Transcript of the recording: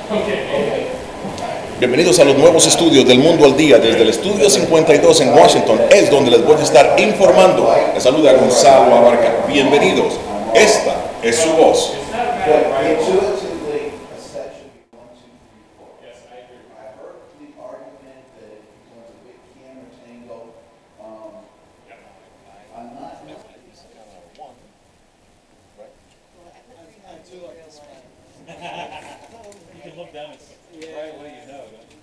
Bienvenidos a los nuevos estudios del Mundo al Día. Desde el estudio 52 en Washington es donde les voy a estar informando. Les saluda Gonzalo Abarca. Bienvenidos. Esta es su voz. You can look down and see right away, you know.